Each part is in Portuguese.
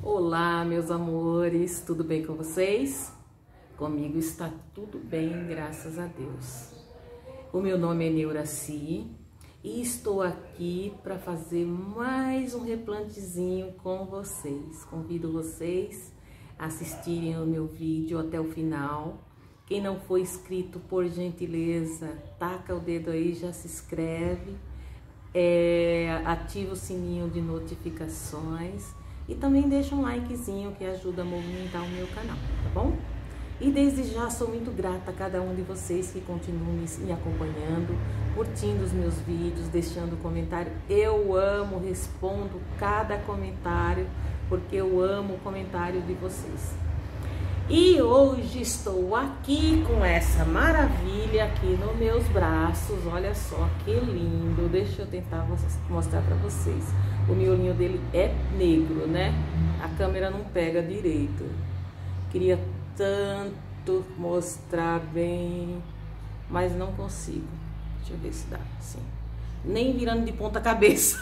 Olá, meus amores, tudo bem com vocês? Comigo está tudo bem, graças a Deus. O meu nome é Neuraci e estou aqui para fazer mais um replantezinho com vocês. Convido vocês a assistirem o meu vídeo até o final. Quem não for inscrito, por gentileza, taca o dedo aí, já se inscreve, ativa o sininho de notificações e também deixa um likezinho que ajuda a movimentar o meu canal, tá bom? E desde já sou muito grata a cada um de vocês que continuam me acompanhando, curtindo os meus vídeos, deixando comentário. Eu amo, respondo cada comentário, porque eu amo o comentário de vocês. E hoje estou aqui com essa maravilha aqui nos meus braços. Olha só que lindo. Deixa eu tentar mostrar para vocês. O miolinho dele é negro, né? A câmera não pega direito. Queria tanto mostrar bem, mas não consigo. Deixa eu ver se dá assim. Nem virando de ponta cabeça.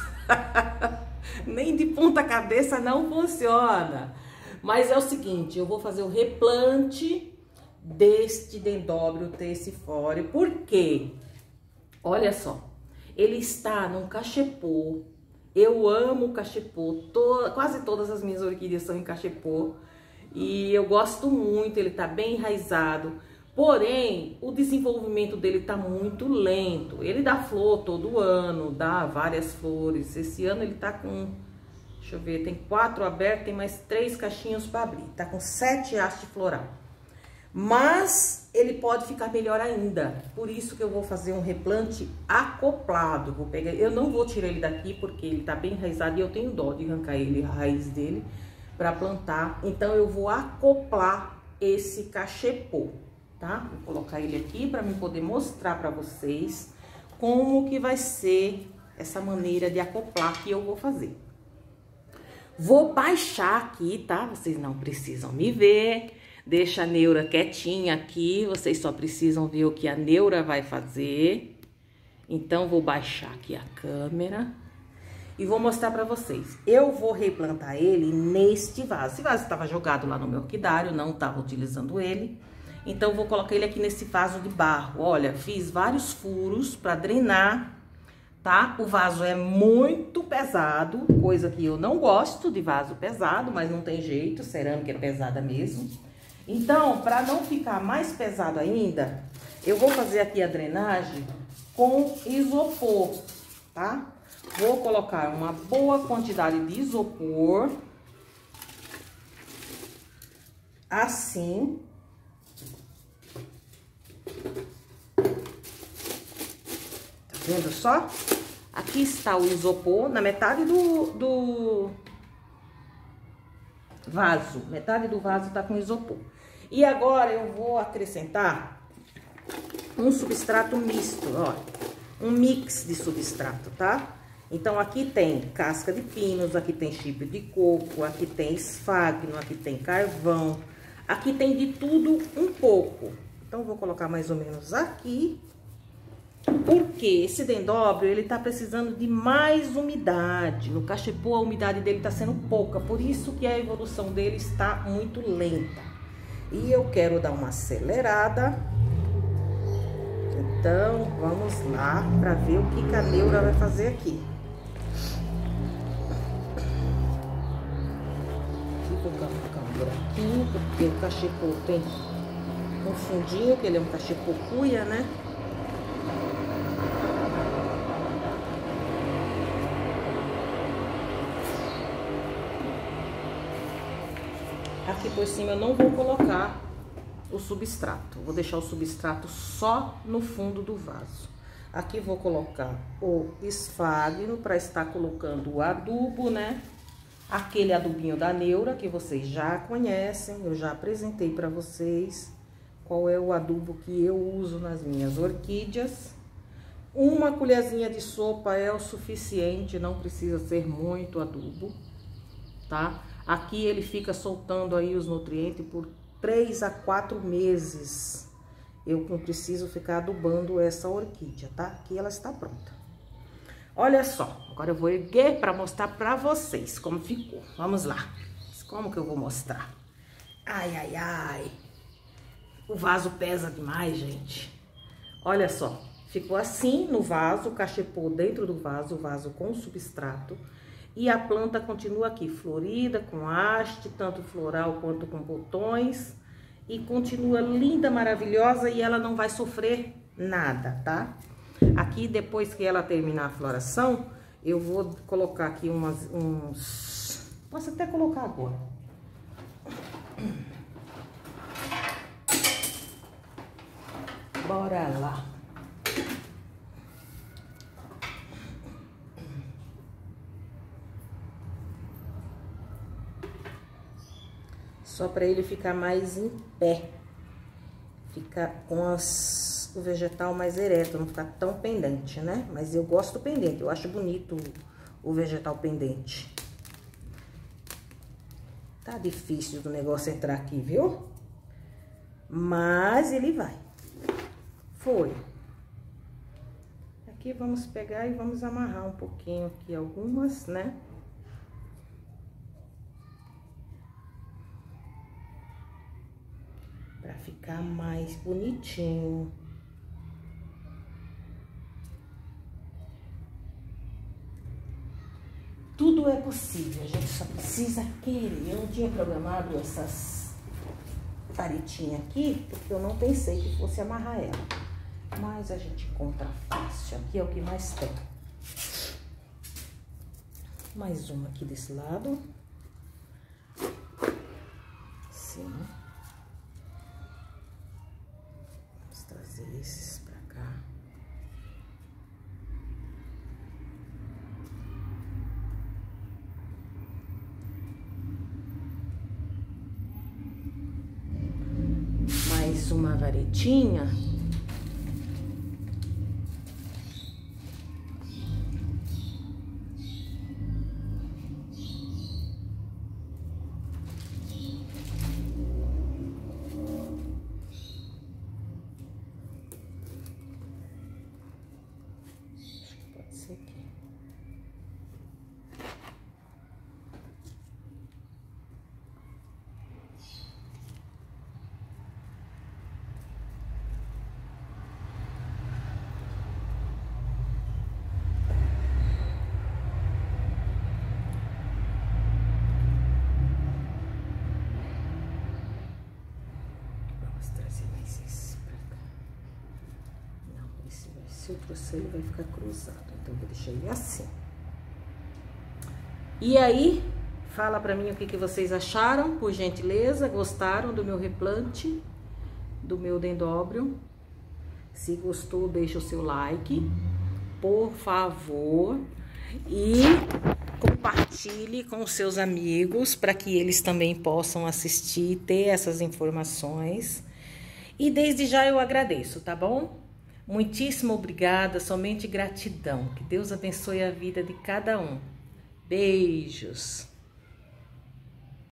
Nem de ponta cabeça não funciona. Mas é o seguinte, eu vou fazer o replante deste dendróbio tercifório. Por quê? Olha só, ele está num cachepô. Eu amo o cachepô, quase todas as minhas orquídeas são em cachepô. E eu gosto muito, ele tá bem enraizado. Porém, o desenvolvimento dele tá muito lento. Ele dá flor todo ano, dá várias flores. Esse ano ele tá com... Deixa eu ver, tem 4 abertos, tem mais 3 caixinhos para abrir. Tá com 7 hastes floral. Mas ele pode ficar melhor ainda. Por isso que eu vou fazer um replante acoplado. Vou pegar, eu não vou tirar ele daqui porque ele tá bem enraizado e eu tenho dó de arrancar ele, a raiz dele, para plantar. Então eu vou acoplar esse cachepô, tá? Vou colocar ele aqui para mim poder mostrar para vocês como que vai ser essa maneira de acoplar que eu vou fazer. Vou baixar aqui, tá? Vocês não precisam me ver. Deixa a Neura quietinha aqui. Vocês só precisam ver o que a Neura vai fazer. Então, vou baixar aqui a câmera. E vou mostrar pra vocês. Eu vou replantar ele neste vaso. Esse vaso estava jogado lá no meu orquidário. Não estava utilizando ele. Então, vou colocar ele aqui nesse vaso de barro. Olha, fiz vários furos pra drenar. Tá? O vaso é muito pesado, coisa que eu não gosto de vaso pesado, mas não tem jeito, cerâmica é pesada mesmo. Então, para não ficar mais pesado ainda, eu vou fazer aqui a drenagem com isopor, tá? Vou colocar uma boa quantidade de isopor, assim. Tá vendo só? Aqui está o isopor na metade do vaso. Metade do vaso tá com isopor. E agora eu vou acrescentar um substrato misto, ó. Um mix de substrato, tá? Então aqui tem casca de pinos, aqui tem chip de coco, aqui tem esfagno, aqui tem carvão. Aqui tem de tudo um pouco. Então vou colocar mais ou menos aqui. Porque esse dendróbio, ele tá precisando de mais umidade. No cachepô, a umidade dele tá sendo pouca. Por isso que a evolução dele está muito lenta. E eu quero dar uma acelerada. Então, vamos lá para ver o que a Neura vai fazer aqui. Aqui vou colocar um buraquinho, porque o cachepô tem um fundinho, que ele é um cachepô cuia, né? Aqui por cima eu não vou colocar o substrato, vou deixar o substrato só no fundo do vaso. Aqui vou colocar o esfagno para estar colocando o adubo, né? Aquele adubinho da Neura que vocês já conhecem, eu já apresentei para vocês qual é o adubo que eu uso nas minhas orquídeas. Uma colherzinha de sopa é o suficiente, não precisa ser muito adubo, tá? Aqui ele fica soltando aí os nutrientes por 3 a 4 meses. Eu não preciso ficar adubando essa orquídea, tá? Aqui ela está pronta. Olha só, agora eu vou erguer para mostrar para vocês como ficou. Vamos lá. Como que eu vou mostrar? Ai, ai, ai. O vaso pesa demais, gente. Olha só, ficou assim no vaso, o cachepô dentro do vaso, o vaso com substrato. E a planta continua aqui, florida, com haste, tanto floral quanto com botões. E continua linda, maravilhosa, e ela não vai sofrer nada, tá? Aqui, depois que ela terminar a floração, eu vou colocar aqui uns... Posso até colocar agora. Bora lá. Só para ele ficar mais em pé. Ficar com o vegetal mais ereto, não ficar tão pendente, né? Mas eu gosto pendente, eu acho bonito o vegetal pendente. Tá difícil do negócio entrar aqui, viu? Mas ele vai. Foi. Aqui vamos pegar e vamos amarrar um pouquinho aqui algumas, né? Pra ficar mais bonitinho. Tudo é possível, a gente só precisa querer. Eu não tinha programado essas varetinhas aqui, porque eu não pensei que fosse amarrar ela. Mas a gente encontra fácil. Aqui é o que mais tem. Mais uma aqui desse lado. Sim. Vamos trazer esses pra cá. Mais uma varetinha. Aqui. Vamos trazer mais esse pra cá. Não, esse vai, se eu trouxer ele vai ficar cruzado, então eu vou deixar ele assim. E aí, fala pra mim o que vocês acharam, por gentileza. Gostaram do meu replante, do meu dendróbio? Se gostou, deixa o seu like, por favor. E compartilhe com os seus amigos, para que eles também possam assistir, ter essas informações. E desde já eu agradeço, tá bom? Muitíssimo obrigada, somente gratidão. Que Deus abençoe a vida de cada um. Beijos!